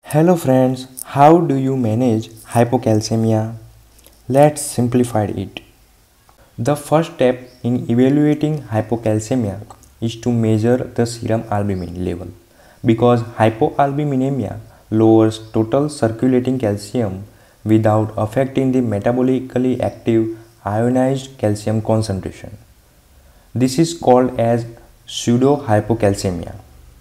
Hello friends, how do you manage hypocalcemia? Let's simplify it. The first step in evaluating hypocalcemia is to measure the serum albumin level because hypoalbuminemia lowers total circulating calcium without affecting the metabolically active ionized calcium concentration. This is called as pseudo-hypocalcemia.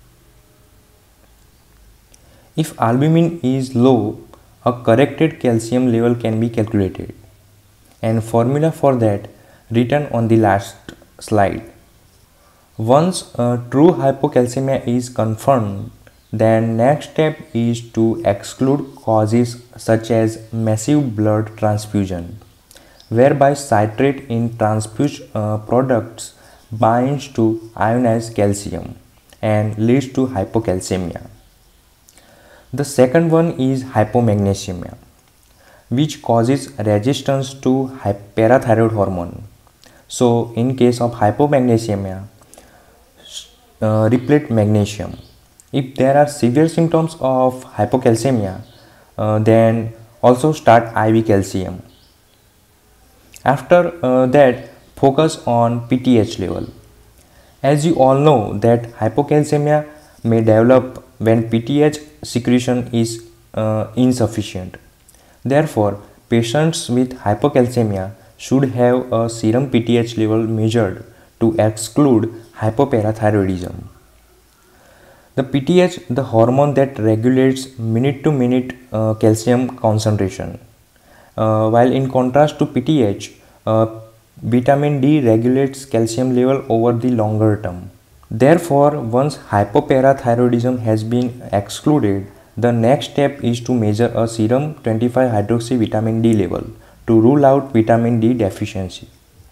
If albumin is low, a corrected calcium level can be calculated, and formula for that written on the last slide. Once true hypocalcemia is confirmed, then next step is to exclude causes such as massive blood transfusion, whereby citrate in transfused products binds to ionized calcium and leads to hypocalcemia. The second one is hypomagnesemia, which causes resistance to parathyroid hormone. So, in case of hypomagnesemia, replete magnesium. If there are severe symptoms of hypocalcemia, then also start IV calcium. After that, focus on PTH level. As you all know that hypocalcemia may develop when PTH secretion is insufficient. Therefore, patients with hypocalcemia should have a serum PTH level measured to exclude hypoparathyroidism. The PTH, the hormone that regulates minute to minute calcium concentration. While in contrast to PTH, vitamin D regulates calcium level over the longer term. Therefore, once hypoparathyroidism has been excluded, the next step is to measure a serum 25-hydroxy vitamin D level to rule out vitamin D deficiency.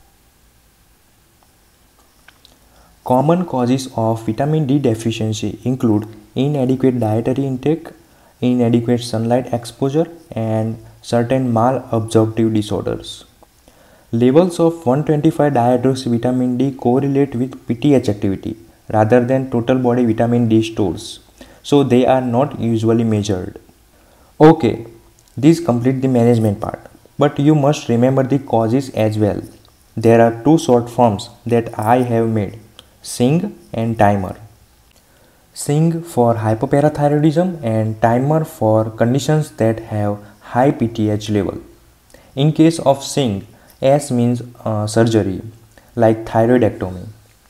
Common causes of vitamin D deficiency include inadequate dietary intake, inadequate sunlight exposure, and certain malabsorptive disorders. Levels of 125-dihydroxy vitamin D correlate with PTH activity rather than total body vitamin D stores, so they are not usually measured. Okay, these complete the management part, but you must remember the causes as well. There are two short forms that I have made, SING and TIMER. SING for hypoparathyroidism and TIMER for conditions that have high PTH level. In case of SING, S means surgery like thyroidectomy.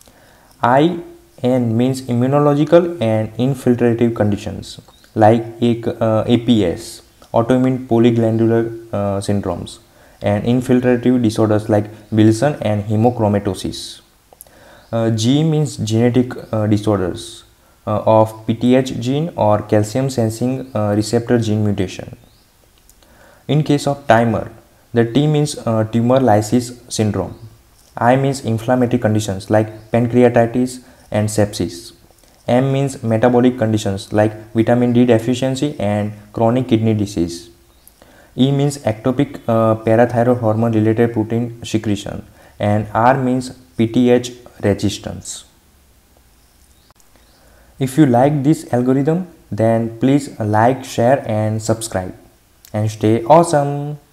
IN means immunological and infiltrative conditions like APS, autoimmune polyglandular syndromes, and infiltrative disorders like Wilson and hemochromatosis. G means genetic disorders of PTH gene or calcium sensing receptor gene mutation. In case of TIMER, the T means tumor lysis syndrome. I means inflammatory conditions like pancreatitis and sepsis. M means metabolic conditions like vitamin D deficiency and chronic kidney disease. E means ectopic parathyroid hormone related protein secretion, and R means PTH resistance. If you like this algorithm, then please like, share and subscribe, and stay awesome.